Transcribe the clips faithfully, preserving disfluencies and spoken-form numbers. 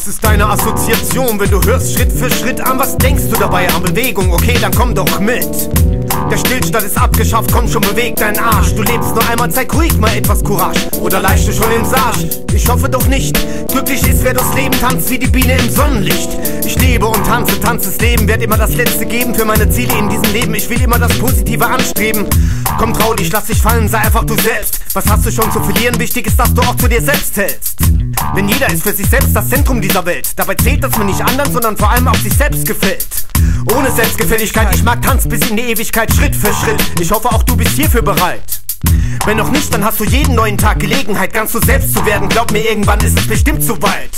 ist deine Assoziation, wenn du hörst Schritt für Schritt an? Was denkst du dabei an Bewegung? Okay, dann komm doch mit. Der Stillstand ist abgeschafft, komm schon, beweg deinen Arsch. Du lebst nur einmal, zeig ruhig mal etwas Courage. Oder leihst du schon im Sarg? Ich hoffe doch nicht. Glücklich ist, wer durchs Leben tanzt wie die Biene im Sonnenlicht. Ich lebe und tanze, tanzes Leben. Werd immer das Letzte geben für meine Ziele in diesem Leben. Ich will immer das Positive anstreben. Komm, trau dich, lass dich fallen, sei einfach du selbst. Was hast du schon zu verlieren? Wichtig ist, dass du auch zu dir selbst hältst. Denn jeder ist für sich selbst das Zentrum dieser Welt. Dabei zählt, dass man nicht anderen, sondern vor allem auch sich selbst gefällt. Ohne Selbstgefälligkeit, ich mag Tanz bis in die Ewigkeit, Schritt für Schritt. Ich hoffe auch du bist hierfür bereit. Wenn noch nicht, dann hast du jeden neuen Tag Gelegenheit, ganz du selbst zu werden. Glaub mir, irgendwann ist es bestimmt so weit.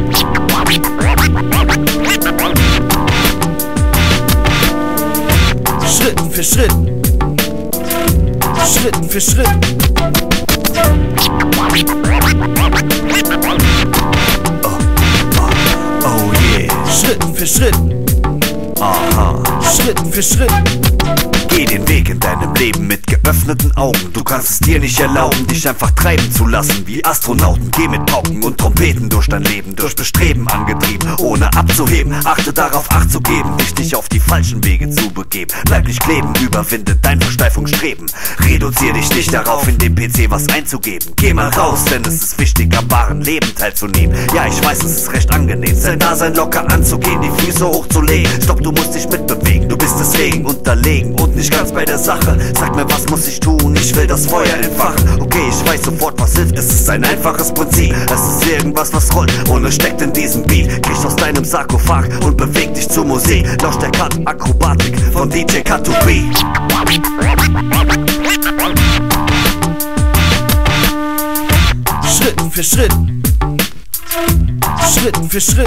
Schritt für Schritt, Schritt für Schritt. Oh, oh, oh yeah. Schritt für Schritt. Aha. Schritt für Schritt. Geh den Weg in deinem Leben mit geöffneten Augen. Du kannst es dir nicht erlauben, dich einfach treiben zu lassen wie Astronauten. Geh mit Pauken und Trompeten durch dein Leben, durch Bestreben angetrieben, ohne abzuheben. Achte darauf, Acht zu geben, dich nicht auf die falschen Wege zu begeben. Bleib nicht kleben, überwinde dein Versteifungsstreben. Reduzier dich nicht darauf, in dem P C was einzugeben. Geh mal raus, denn es ist wichtig, am wahren Leben teilzunehmen. Ja, ich weiß, es ist recht angenehm, sein Dasein locker anzugehen, die Füße hochzulegen. Stopp, du musst dich mitbewegen, du bist deswegen unterlegen und nicht ganz bei der Sache. Sag mir, was muss ich tun? Ich will das Feuer entfachen. Okay, ich weiß sofort, was hilft. Es ist ein einfaches Prinzip. Es ist irgendwas, was rollt, ohne steckt in diesem Beat. Krieg aus deinem Sarkophag und beweg dich zur Musik. Lausch der Cut, Akrobatik von D J Cut to B. Schritt für Schritt, Schritt für Schritt.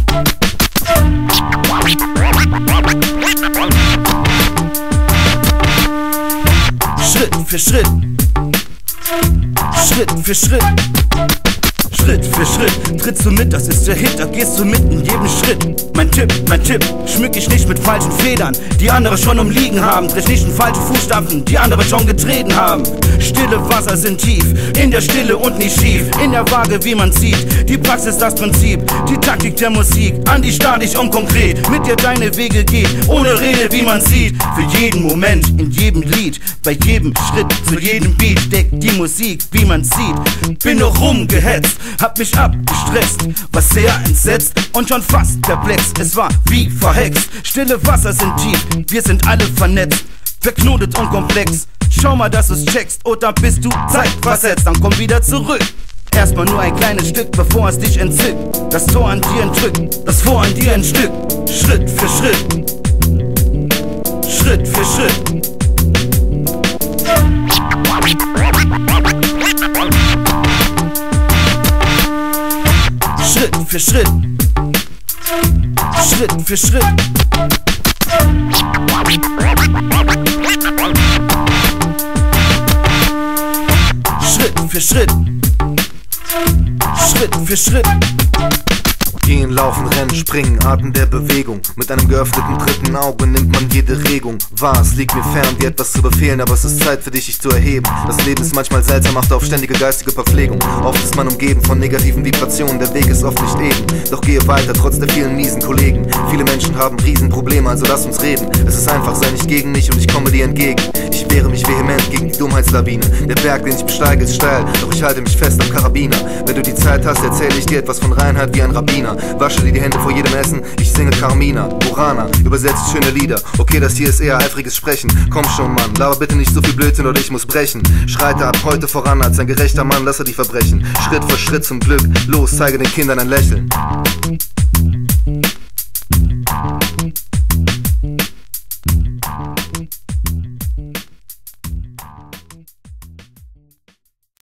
Schritt für Schritt, Schritt für Schritt. Schritt für Schritt trittst du mit, das ist der Hit, da gehst du mit in jedem Schritt. Mein Tipp, mein Tipp, schmück dich nicht mit falschen Federn, die andere schon umliegen haben. Tritt nicht in falsche Fußstapfen, die andere schon getreten haben. Stille Wasser sind tief, in der Stille und nicht schief. In der Waage, wie man sieht, die Praxis das Prinzip. Die Taktik der Musik, an die statisch und konkret. Mit dir deine Wege geht, ohne Rede, wie man sieht. Für jeden Moment, in jedem Lied, bei jedem Schritt, zu jedem Beat steckt die Musik, wie man sieht. Bin noch rumgehetzt, hab mich abgestresst, war sehr entsetzt und schon fast perplex. Es war wie verhext, stille Wasser sind tief, wir sind alle vernetzt, verknotet und komplex. Schau mal, dass du's checkst, oder bist du zeitversetzt, dann komm wieder zurück. Erstmal nur ein kleines Stück, bevor es dich entzückt. Das Tor an dir entrückt, das Vor an dir ein Stück. Schritt für Schritt, Schritt für Schritt. Schritt für Schritt, Schritt für Schritt. Schritt für Schritt, Schritt für Schritt. Gehen, laufen, rennen, springen, Arten der Bewegung. Mit einem geöffneten dritten Auge nimmt man jede Regung wahr. Es liegt mir fern, dir etwas zu befehlen, aber es ist Zeit für dich, dich zu erheben. Das Leben ist manchmal seltsam, macht auf ständige geistige Verpflegung. Oft ist man umgeben von negativen Vibrationen, der Weg ist oft nicht eben. Doch gehe weiter, trotz der vielen miesen Kollegen. Viele Menschen haben Riesenprobleme, also lass uns reden. Es ist einfach, sei nicht gegen mich und ich komme dir entgegen. Ich wehre mich vehement gegen die Dummheitslawine. Der Berg, den ich besteige, ist steil, doch ich halte mich fest am Karabiner. Wenn du die Zeit hast, erzähle ich dir etwas von Reinheit wie ein Rabbiner. Wasche dir die Hände vor jedem Essen, ich singe Carmina, Burana, übersetzt schöne Lieder. Okay, das hier ist eher eifriges Sprechen. Komm schon, Mann, laber bitte nicht so viel Blödsinn oder ich muss brechen. Schreite ab heute voran als ein gerechter Mann, lasse dich verbrechen. Schritt für Schritt zum Glück, los, zeige den Kindern ein Lächeln.